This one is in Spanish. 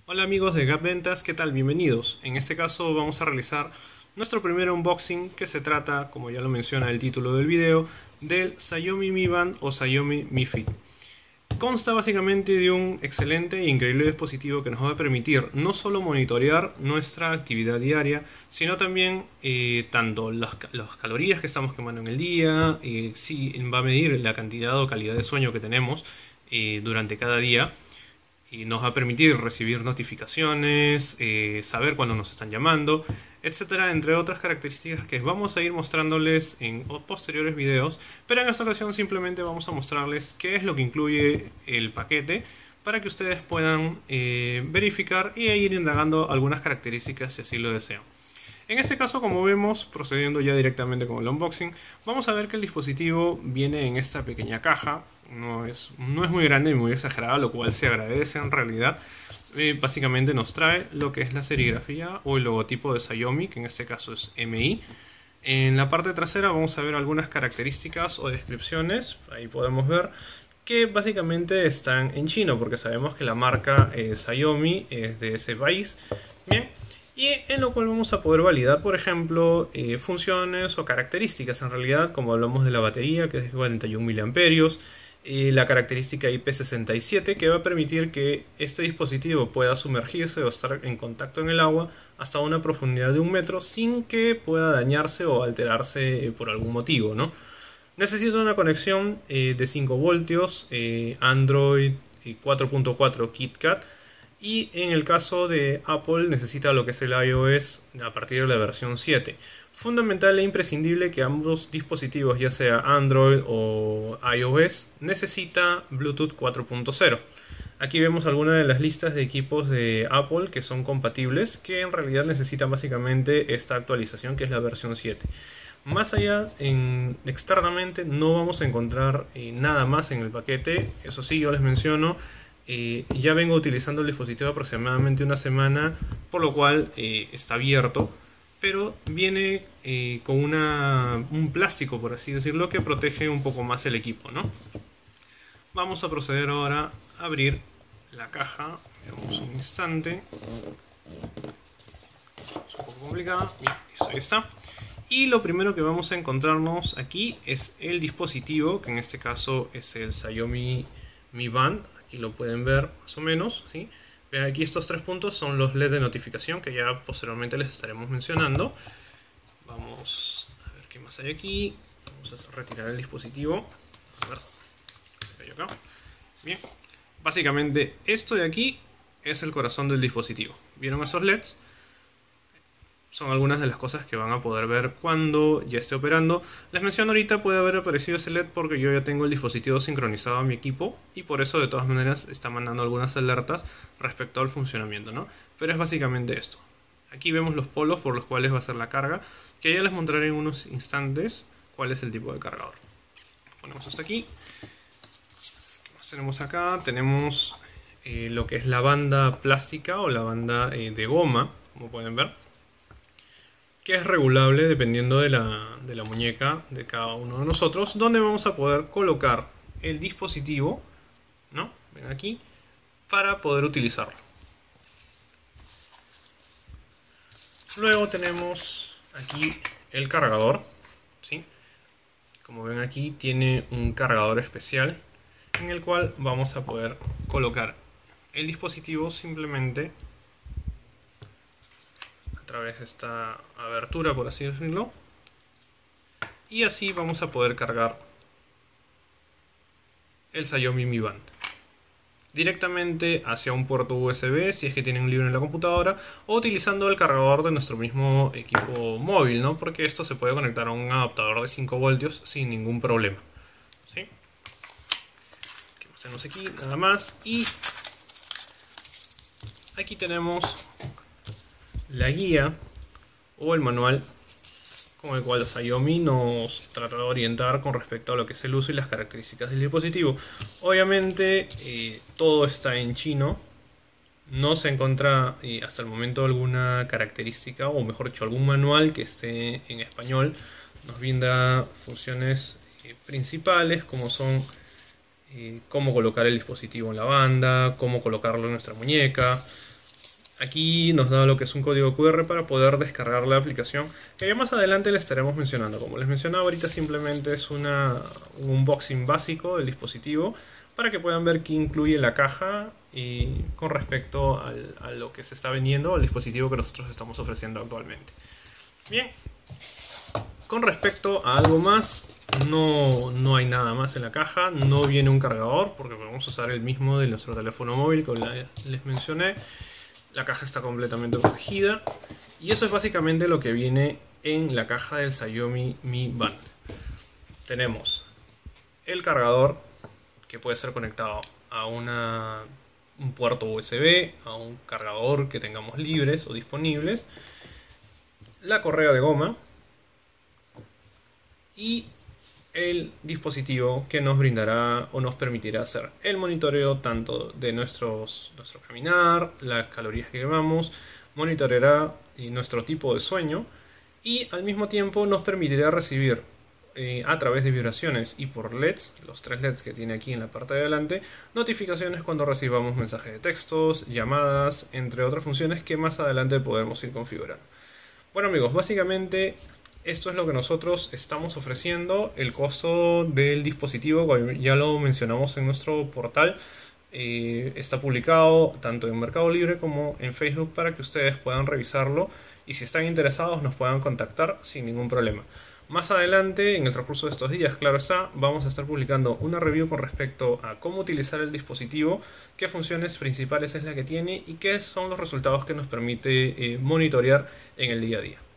Hola amigos de Gap Ventas, ¿qué tal? Bienvenidos. En este caso vamos a realizar nuestro primer unboxing que se trata, como ya lo menciona el título del video, del Xiaomi Mi Band o Xiaomi Mi Fit. Consta básicamente de un excelente e increíble dispositivo que nos va a permitir no solo monitorear nuestra actividad diaria, sino también tanto las calorías que estamos quemando en el día, sí, va a medir la cantidad o calidad de sueño que tenemos durante cada día. Y nos va a permitir recibir notificaciones, saber cuándo nos están llamando, etcétera, entre otras características que vamos a ir mostrándoles en posteriores videos, pero en esta ocasión simplemente vamos a mostrarles qué es lo que incluye el paquete para que ustedes puedan verificar y ir indagando algunas características si así lo desean. En este caso, como vemos, procediendo ya directamente con el unboxing, vamos a ver que el dispositivo viene en esta pequeña caja. No es muy grande y muy exagerada, lo cual se agradece en realidad. Básicamente nos trae lo que es la serigrafía o el logotipo de Xiaomi, que en este caso es MI. En la parte trasera vamos a ver algunas características o descripciones. Ahí podemos ver que básicamente están en chino, porque sabemos que la marca Xiaomi es de ese país. Bien. Y en lo cual vamos a poder validar, por ejemplo, funciones o características en realidad, como hablamos de la batería, que es de 41 mAh, la característica IP67, que va a permitir que este dispositivo pueda sumergirse o estar en contacto en el agua hasta una profundidad de 1 metro sin que pueda dañarse o alterarse por algún motivo, ¿no? Necesita una conexión de 5 voltios, Android 4.4 KitKat. Y en el caso de Apple necesita lo que es el iOS a partir de la versión 7. Fundamental e imprescindible que ambos dispositivos, ya sea Android o iOS, necesita Bluetooth 4.0. Aquí vemos algunas de las listas de equipos de Apple que son compatibles, que en realidad necesitan básicamente esta actualización que es la versión 7. Más allá, externamente no vamos a encontrar nada más en el paquete. Eso sí, yo les menciono, ya vengo utilizando el dispositivo aproximadamente una semana, por lo cual está abierto, pero viene con un plástico, por así decirlo, que protege un poco más el equipo, ¿no? Vamos a proceder ahora a abrir la caja. Veamos un instante. Es un poco complicado. Bien, ahí está. Y lo primero que vamos a encontrarnos aquí es el dispositivo, que en este caso es el Xiaomi Mi Band. Aquí lo pueden ver más o menos, ¿sí? Vean, aquí estos 3 puntos son los LED de notificación que ya posteriormente les estaremos mencionando. Vamos a ver qué más hay aquí. Vamos a retirar el dispositivo. A ver, se cayó acá. Bien, básicamente esto de aquí es el corazón del dispositivo. ¿Vieron esos LEDs? Son algunas de las cosas que van a poder ver cuando ya esté operando. Les menciono ahorita puede haber aparecido ese LED porque yo ya tengo el dispositivo sincronizado a mi equipo y por eso de todas maneras está mandando algunas alertas respecto al funcionamiento, ¿no? Pero es básicamente esto. Aquí vemos los polos por los cuales va a ser la carga, que ya les mostraré en unos instantes cuál es el tipo de cargador. Ponemos esto aquí. ¿Qué más tenemos acá? Tenemos lo que es la banda plástica o la banda de goma, como pueden ver, que es regulable dependiendo de la muñeca de cada uno de nosotros, donde vamos a poder colocar el dispositivo, ¿no? Ven aquí, para poder utilizarlo. Luego tenemos aquí el cargador, ¿sí? Como ven aquí tiene un cargador especial en el cual vamos a poder colocar el dispositivo simplemente a través de esta abertura, por así decirlo, y así vamos a poder cargar el Xiaomi Mi Band directamente hacia un puerto USB si es que tienen libre en la computadora, o utilizando el cargador de nuestro mismo equipo móvil, ¿no? Porque esto se puede conectar a un adaptador de 5 voltios sin ningún problema, ¿sí? ¿Qué más tenemos aquí? Nada más. Y aquí tenemos la guía o el manual con el cual Xiaomi nos trata de orientar con respecto a lo que es el uso y las características del dispositivo. Obviamente todo está en chino, no se encuentra hasta el momento alguna característica, o mejor dicho, algún manual que esté en español. Nos brinda funciones principales como son cómo colocar el dispositivo en la banda, cómo colocarlo en nuestra muñeca, Aquí nos da lo que es un código QR para poder descargar la aplicación, que ya más adelante les estaremos mencionando. Como les mencionaba ahorita, simplemente es un unboxing básico del dispositivo para que puedan ver qué incluye la caja y con respecto a lo que se está vendiendo, al dispositivo que nosotros estamos ofreciendo actualmente. Bien, con respecto a algo más, no hay nada más en la caja, no viene un cargador porque podemos usar el mismo de nuestro teléfono móvil, como les mencioné. La caja está completamente protegida y eso es básicamente lo que viene en la caja del Xiaomi Mi Band. Tenemos el cargador, que puede ser conectado a un puerto USB, a un cargador que tengamos libres o disponibles, la correa de goma y el dispositivo que nos brindará o nos permitirá hacer el monitoreo tanto de nuestro caminar, las calorías que quemamos, monitoreará nuestro tipo de sueño y al mismo tiempo nos permitirá recibir a través de vibraciones y por LEDs, los 3 LEDs que tiene aquí en la parte de adelante, notificaciones cuando recibamos mensajes de textos, llamadas, entre otras funciones que más adelante podemos ir configurando. Bueno amigos, básicamente esto es lo que nosotros estamos ofreciendo. El costo del dispositivo, como ya lo mencionamos en nuestro portal, está publicado tanto en Mercado Libre como en Facebook para que ustedes puedan revisarlo y si están interesados nos puedan contactar sin ningún problema. Más adelante, en el transcurso de estos días, claro está, vamos a estar publicando una review con respecto a cómo utilizar el dispositivo, qué funciones principales es la que tiene y qué son los resultados que nos permite monitorear en el día a día.